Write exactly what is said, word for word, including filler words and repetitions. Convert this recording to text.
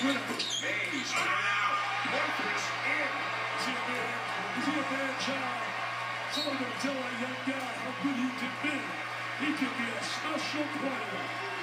Mays coming out. Poythress in. Is he a man? Is he a man child? Someone gonna tell that young guy how good he can be. He can be a special player.